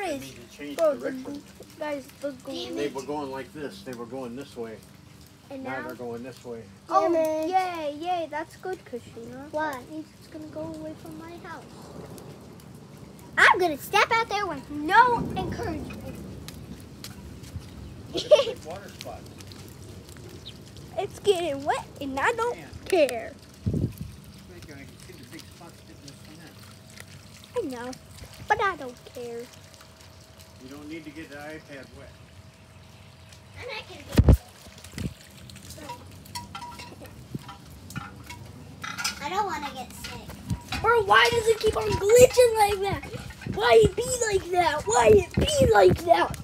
is. They changed Bro, direction. guys, the glitch. They were going like this. They were going this way. And Now now they're going this way. oh, yay, that's good, Kashina. Why? That means it's gonna go away from my house. I'm gonna step out there with no encouragement. Water spots. It's getting wet, and I don't care. I know, but I don't care. You don't need to get the iPad wet. I'm not gonna get I don't want to get sick. Bro, why does it keep on glitching like that? Why it be like that? Why it be like that?